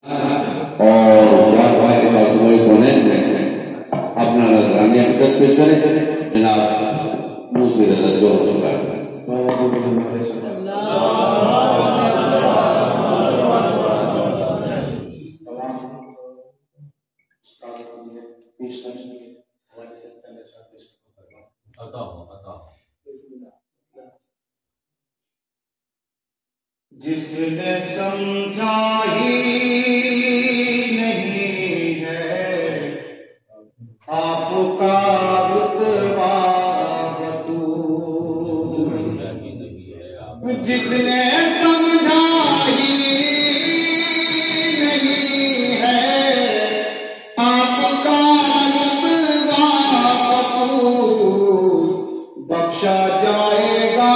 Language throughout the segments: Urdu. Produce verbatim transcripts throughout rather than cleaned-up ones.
اور اپنا نظرانیہ خدمت پیش کریں جناب موسی رضا جوہر صاحب۔ جس نے سمجھا ہی نہیں ہے آپ کا رتبہ بطور، جس نے سمجھا ہی نہیں ہے آپ کا رتبہ بطور، بخشا جائے گا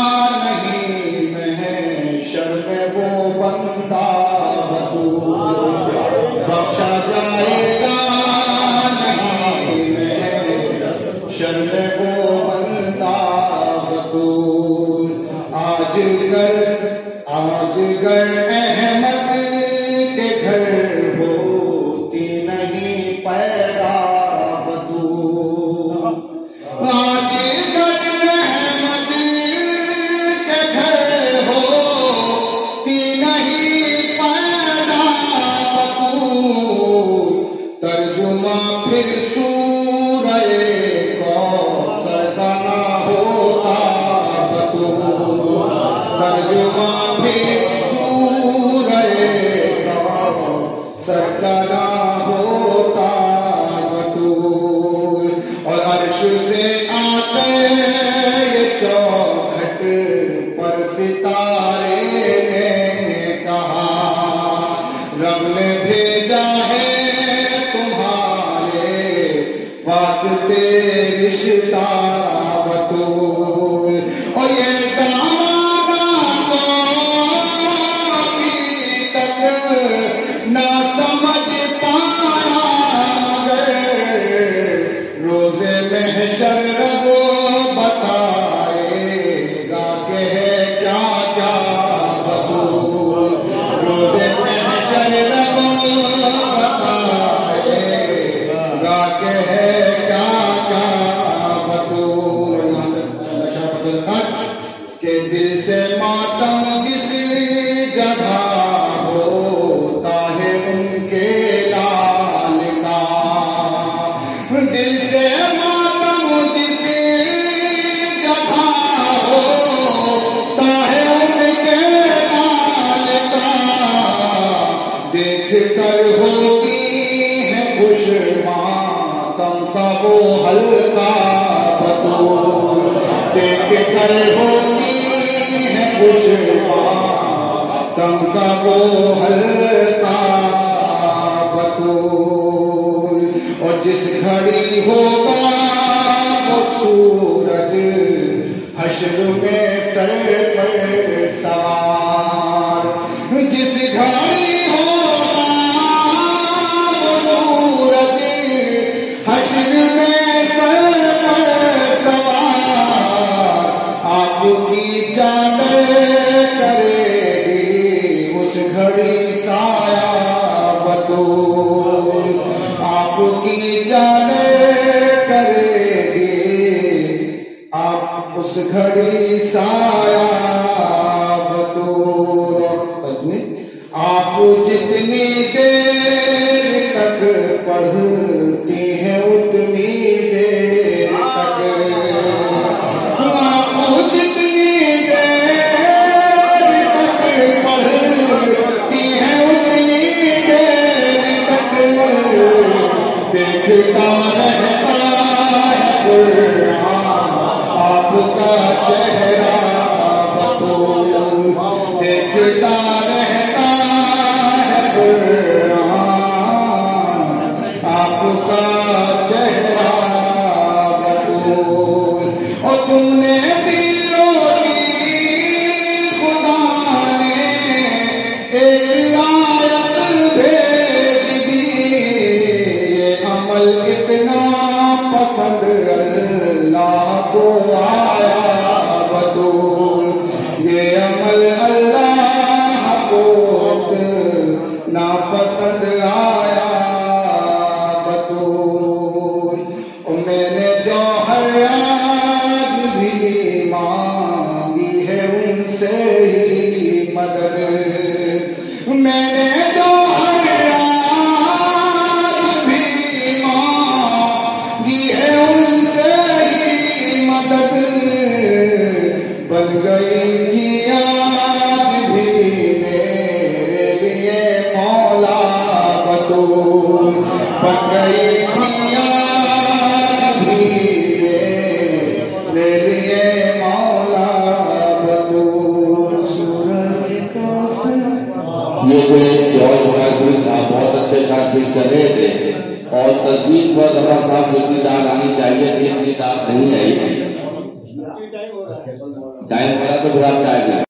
بخشا جائے گا نہیں میں شرم وہ بندہ بطور۔ آج گر آج گر احمد کے گھر ہوتی نہیں پیدا بطور، آج گر احمد کے گھر ہوتی نہیں پیدا بطور، ترجمہ پھر سورہ کوثر کا نہ ہوتا بطور، ترجمہ پھر سورہ کوثر کا نہ ہوتا بطور۔ اور عرش سے آتے یہ چوکھٹ پر ستارے نے کہا، رب نے بھیجا ہے تمہارے واسطے رشتہ بطور۔ اور یہ زمانہ تو ابھی تک نہ سمجھ پایا، مگر روز محشر رب بتائے گا کہ ہے کیا کیا بطور، روز محشر رب بتائے گا کہ ہے کیا کیا بطور۔ کہ دل سے ماتم جس جگہ ہوتا ہے ان کے لال کا، دل سے ماتم جس جگہ ہوتا ہے ان کے لال کا، دیکھ کر ہوتی ہے خوش ماتم کا وہ ہلکا بطور، دیکھ کر ہوتی ہے خوش ماتم کا وہ ہلکا بطور۔ اور جس گھڑی ہوگا وہ سورج حشر میں سر پر سوار، جس گھڑی ہوگا وہ سورج حشر میں سر پر سوار، آپ کی چادر کرے گی اس گھڑی سایہ بطور، آپ کی چادر کرے گی آپ اس گھڑی سایہ بطور۔ آپ جتنی دیر تک پڑھتی ہیں اتنی دیر تک، آپ جتنی دیر تک پڑھتی ہیں اتنی دیر تک، دیکھتا رہتا ہے قرآن آپ کا چہرہ بطور، دیکھتا رہتا ہے قرآن آپ کا چہرہ بطور۔ اور تم نے دلوں کی خدا نے ایک آیت بھیج دی، یہ عمل اتنا پسند اللہ کو آیا بطور، یہ عمل اللہ پسند آیا بطول، میں نے جوہر آج بھی مانگی ہے ان سے ہی مدد، میں نے جوہر آج بھی مانگی ہے ان سے ہی مدد، بن گئی تھی آج بھی میرے لیے مولا بطول، بن گئی تھی آج بھی میرے لیے مولا بطول۔ سورہ کوثر۔ یہ جو جارج مائیکل صاحب بہت اچھے شاعر پیش کر رہے تھے، اور تصویر پر ظفر صاحب کو اتنی داد آنی چاہیے کہ اتنی داد نہیں آئی۔ ٹائم ہو رہا تو پھر آپ چاہیں گے۔